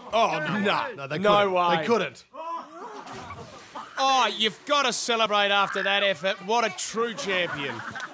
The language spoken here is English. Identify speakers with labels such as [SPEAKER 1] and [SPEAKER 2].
[SPEAKER 1] Oh, no, they
[SPEAKER 2] No
[SPEAKER 1] couldn't.
[SPEAKER 2] way.
[SPEAKER 1] They couldn't.
[SPEAKER 2] Oh, you've got to celebrate after that effort. What a true champion.